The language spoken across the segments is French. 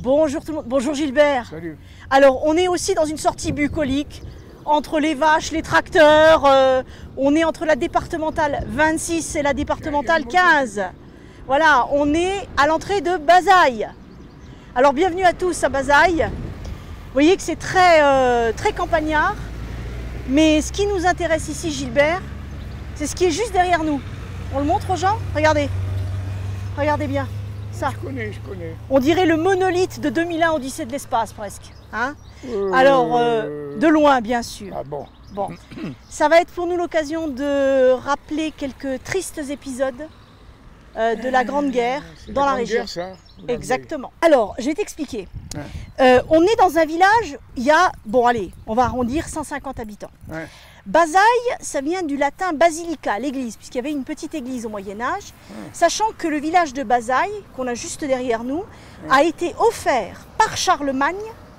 Bonjour tout le monde, bonjour Gilbert. Salut. Alors on est aussi dans une sortie bucolique, entre les vaches, les tracteurs, on est entre la départementale 26 et la départementale 15. Voilà, on est à l'entrée de Bazailles. Alors bienvenue à tous à Bazailles. Vous voyez que c'est très campagnard, mais ce qui nous intéresse ici Gilbert, c'est ce qui est juste derrière nous. On le montre aux gens? Regardez, regardez bien. Ça. Je connais. On dirait le monolithe de 2001 Odyssée de l'espace presque. Hein, alors, de loin bien sûr. Ah bon. Bon. Ça va être pour nous l'occasion de rappeler quelques tristes épisodes de la Grande Guerre dans la région. Guerre, ça, exactement. Alors, je vais t'expliquer. Ouais. On est dans un village, il y a, bon allez, on va arrondir 150 habitants. Ouais. Bazailles, ça vient du latin basilica, l'église, puisqu'il y avait une petite église au Moyen-Âge, sachant que le village de Bazailles, qu'on a juste derrière nous, a été offert par Charlemagne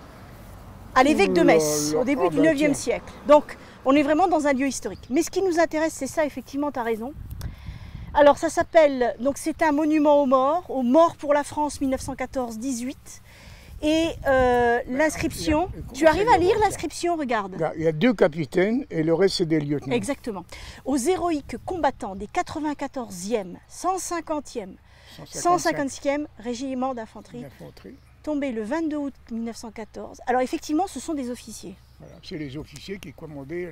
à l'évêque de Metz, au début du 9e siècle. Donc, on est vraiment dans un lieu historique. Mais ce qui nous intéresse, c'est ça, effectivement, tu as raison. Alors, ça s'appelle, donc c'est un monument aux morts pour la France 1914-18. Et l'inscription, tu arrives à lire l'inscription, regarde. Il y a 2 capitaines et le reste c'est des lieutenants. Exactement. Aux héroïques combattants des 94e, 150e, 156e régiment d'infanterie, tombés le 22 août 1914. Alors effectivement, ce sont des officiers. Voilà, c'est les officiers qui commandaient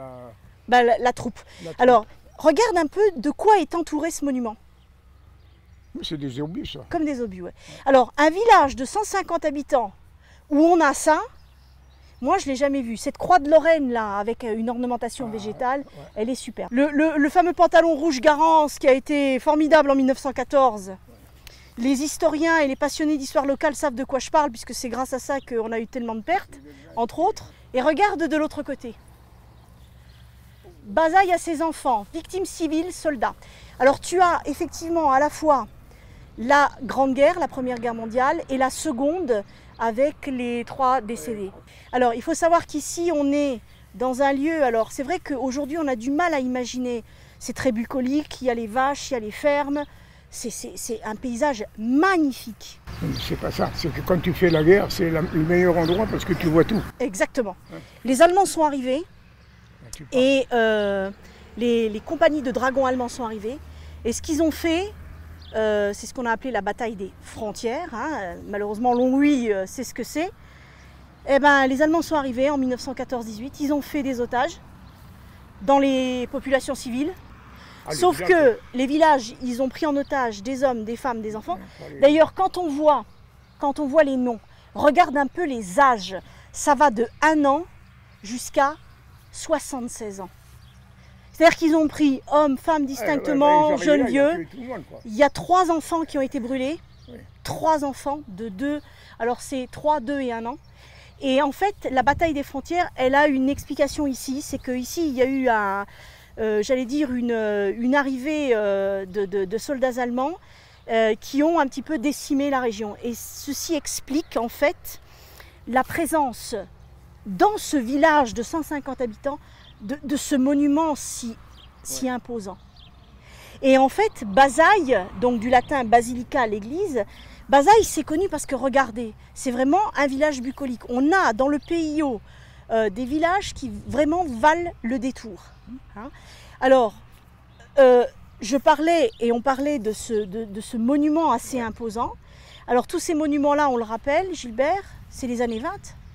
la troupe. Alors, regarde un peu de quoi est entouré ce monument. C'est des obus, ça. Comme des obus, ouais. Alors, un village de 150 habitants où on a ça, moi, je ne l'ai jamais vu. Cette croix de Lorraine, là, avec une ornementation végétale, elle est super. Le fameux pantalon rouge Garance qui a été formidable en 1914. Les historiens et les passionnés d'histoire locale savent de quoi je parle, puisque c'est grâce à ça qu'on a eu tellement de pertes, entre autres. Et regarde de l'autre côté. Bazailles a ses enfants, victimes civiles, soldats. Alors, tu as effectivement à la fois la Grande Guerre, la Première Guerre mondiale, et la Seconde avec les 3 décédés. Alors, il faut savoir qu'ici, on est dans un lieu, alors c'est vrai qu'aujourd'hui, on a du mal à imaginer, c'est très bucolique, il y a les vaches, il y a les fermes, c'est un paysage magnifique. C'est pas ça, c'est que quand tu fais la guerre, c'est le meilleur endroit parce que tu vois tout. Exactement. Les Allemands sont arrivés, et les compagnies de dragons allemands sont arrivées, et ce qu'ils ont fait, c'est ce qu'on a appelé la bataille des frontières. Hein. Malheureusement, Longwy sait ce que c'est. Eh ben, les Allemands sont arrivés en 1914-18. Ils ont fait des otages dans les populations civiles. Sauf que les villages, ils ont pris en otage des hommes, des femmes, des enfants. D'ailleurs, quand on voit les noms, regarde un peu les âges. Ça va de 1 an jusqu'à 76 ans. C'est-à-dire qu'ils ont pris hommes, femmes distinctement, jeunes, vieux. Il y a 3 enfants qui ont été brûlés. 3 enfants de 2, alors c'est 3, 2 et 1 an. Et en fait, la bataille des frontières, elle a une explication ici. C'est qu'ici, il y a eu j'allais dire une arrivée de soldats allemands qui ont un petit peu décimé la région. Et ceci explique en fait la présence dans ce village de 150 habitants de ce monument si imposant. Et en fait, Bazailles, donc du latin basilica, l'église, Bazailles c'est connu parce que regardez, c'est vraiment un village bucolique. On a dans le PIO des villages qui vraiment valent le détour. Hein. Alors, on parlait de ce monument assez imposant. Alors tous ces monuments-là, on le rappelle, Gilbert, c'est les années 20.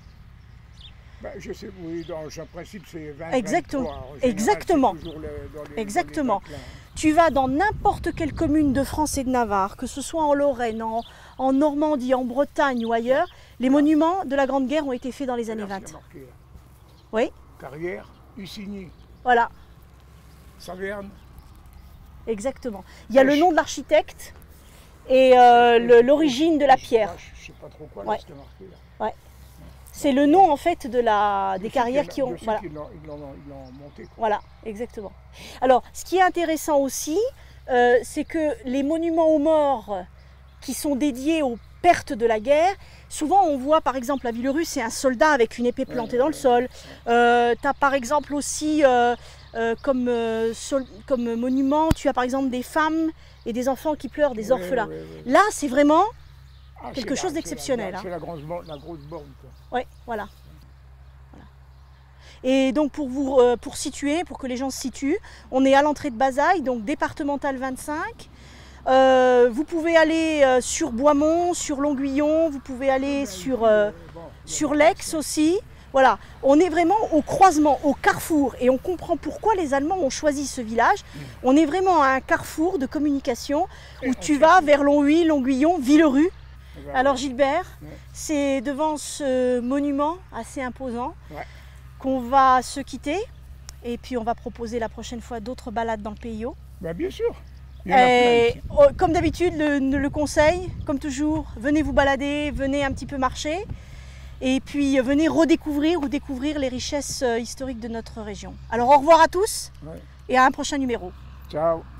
Je sais, oui, dans un principe c'est 20. Exactement. 23, exactement. Général, exactement. Tu vas dans n'importe quelle commune de France et de Navarre, que ce soit en Lorraine, en Normandie, en Bretagne ou ailleurs, les monuments de la Grande Guerre ont été faits dans les années 20. Marqué, oui. Carrière, Ussigny. Voilà. Saverne. Exactement. Il y a le nom de l'architecte et l'origine de la pierre. Je ne sais pas trop quoi, là, c'était marqué là. Ouais. C'est le nom en fait des carrières qui ont. Voilà. Ils l'ont monté. Quoi. Voilà, exactement. Alors, ce qui est intéressant aussi, c'est que les monuments aux morts qui sont dédiés aux pertes de la guerre, souvent on voit par exemple à Villerusse, c'est un soldat avec une épée plantée dans le sol. Tu as par exemple aussi comme monument, tu as par exemple des femmes et des enfants qui pleurent, des orphelins. Là, c'est vraiment quelque chose d'exceptionnel. C'est la grosse borne, quoi. Oui, voilà. Et donc pour situer, pour que les gens se situent, on est à l'entrée de Bazailles, donc départementale 25. Vous pouvez aller sur Boismont, sur Longuillon, vous pouvez aller sur l'Aix aussi. Voilà, on est vraiment au croisement, au carrefour, et on comprend pourquoi les Allemands ont choisi ce village. On est vraiment à un carrefour de communication où tu vas vers Longwy, Longuillon, Villerue. Alors Gilbert, c'est devant ce monument assez imposant qu'on va se quitter, et puis on va proposer la prochaine fois d'autres balades dans le PIO. Bah, bien sûr. Et, comme d'habitude, le conseil, comme toujours, venez vous balader, venez un petit peu marcher. Et puis venez redécouvrir ou découvrir les richesses historiques de notre région. Alors au revoir à tous et à un prochain numéro. Ciao.